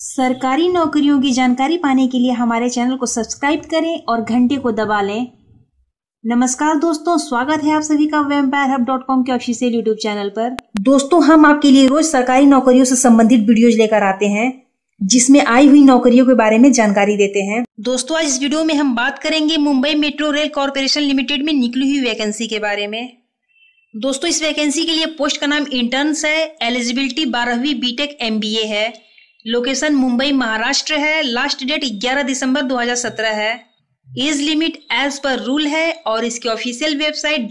सरकारी नौकरियों की जानकारी पाने के लिए हमारे चैनल को सब्सक्राइब करें और घंटे को दबा लें। नमस्कार दोस्तों, स्वागत है आप सभी का vampirehub.com के ऑफिशियल यूट्यूब चैनल पर। दोस्तों, हम आपके लिए रोज सरकारी नौकरियों से संबंधित वीडियोज लेकर आते हैं जिसमें आई हुई नौकरियों के बारे में जानकारी देते हैं। दोस्तों, आज इस वीडियो में हम बात करेंगे Mumbai metro rail corporation limited में निकली हुई वैकेंसी के बारे में। दोस्तों, इस वैकेंसी के लिए पोस्ट का नाम इंटर्न्स है। एलिजिबिलिटी 12वीं बीटेक MBA है। लोकेशन मुंबई महाराष्ट्र है। लास्ट डेट 11 दिसंबर 2017 है। एज लिमिट एज पर रूल है और इसकी ऑफिशियल वेबसाइट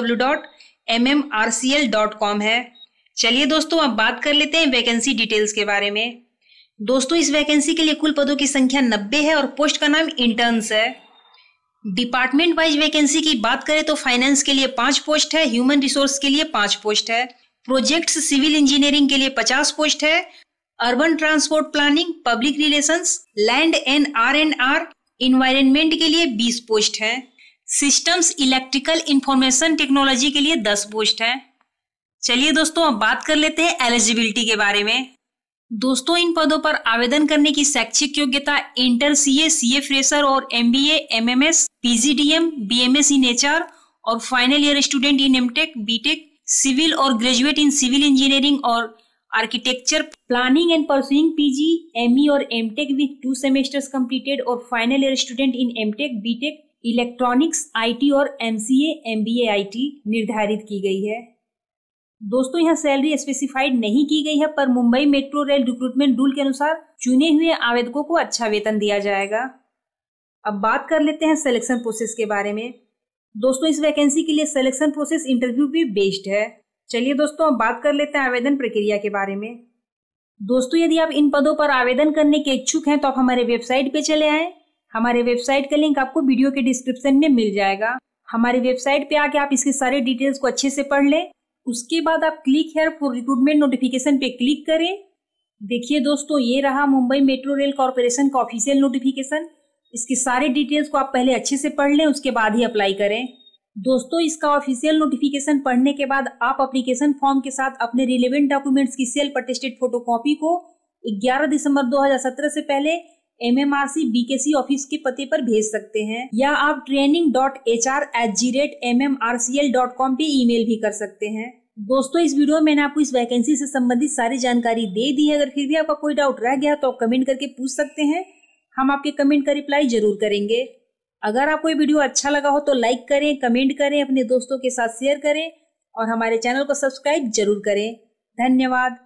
www.mmrcl.com है। चलिए दोस्तों, अब बात कर लेते हैं वैकेंसी डिटेल्स के बारे में। दोस्तों, इस वैकेंसी के लिए कुल पदों की संख्या 90 है और पोस्ट का नाम इंटर्न्स है। डिपार्टमेंट वाइज वैकेंसी की बात करें तो फाइनेंस के लिए 5 पोस्ट है, ह्यूमन रिसोर्स के लिए 5 पोस्ट है, प्रोजेक्ट्स सिविल इंजीनियरिंग के लिए 50 पोस्ट है, urban transport planning, public relations, land and R&R, environment के लिए 20 पोस्ट है, सिस्टम्स इलेक्ट्रिकल इंफॉर्मेशन टेक्नोलॉजी के लिए 10 पोस्ट है। चलिए दोस्तों, अब बात कर लेते हैं एलिजिबिलिटी के बारे में। दोस्तों, इन पदों पर आवेदन करने की शैक्षिक योग्यता इंटर CA फ्रेशर और MBA, MMS, PGDM, BMS in HR और final year student in MTech, BTech, civil और ग्रेजुएट इन सिविल इंजीनियरिंग और architecture, planning and pursuing PG, ME और MTech विथ 2 सेमेस्टर्स कंप्लीटेड और final year student in MTech, BTech, electronics, IT और MCA, MBA IT निर्धारित की गई है। दोस्तों, यहाँ सैलरी स्पेसिफाइड नहीं की गई है, पर Mumbai metro rail recruitment rule के अनुसार चुने हुए आवेदकों को अच्छा वेतन दिया जाएगा। अब बात कर लेते हैं सिलेक्शन प्रोसेस के बारे में। दोस्तों, इस वैकेंसी के लिए सिलेक्शन प्रोसेस इंटरव्यू पे बेस्ड है। चलिए दोस्तों, अब बात कर लेते हैं आवेदन प्रक्रिया के बारे में। दोस्तों, यदि आप इन पदों पर आवेदन करने के इच्छुक हैं तो आप हमारे वेबसाइट पे चले आएं। हमारे वेबसाइट का लिंक आपको वीडियो के डिस्क्रिप्शन में मिल जाएगा। हमारी वेबसाइट पे आके आप इसके सारे डिटेल्स को अच्छे से पढ़ लें। उसके बाद आप click here for recruitment notification पे क्लिक करें। देखिए दोस्तों, ये रहा मुंबई मेट्रो रेल कॉर्पोरेशन का ऑफिशियल नोटिफिकेशन। इसके सारे डिटेल्स को आप पहले अच्छे से पढ़ लें, उसके बाद ही अप्लाई करें। दोस्तों, इसका ऑफिशियल नोटिफिकेशन पढ़ने के बाद आप एप्लीकेशन फॉर्म के साथ अपने रिलेवेंट डॉक्यूमेंट्स की सेल्फ अटेस्टेड फोटोकॉपी को 11 दिसंबर 2017 से पहले MMRC BKC ऑफिस के पते पर भेज सकते हैं, या आप training.hr@mmrcl.com पे ईमेल भी कर सकते हैं। दोस्तों, इस वीडियो में मैंने आपको इस वैकेंसी से संबंधित सारी जानकारी दे दी है। अगर फिर भी आपका कोई डाउट रह गया तो आप कमेंट करके पूछ सकते हैं। हम आपके कमेंट का रिप्लाई जरूर करेंगे। अगर आपको ये वीडियो अच्छा लगा हो तो लाइक करें, कमेंट करें, अपने दोस्तों के साथ शेयर करें और हमारे चैनल को सब्सक्राइब जरूर करें। धन्यवाद।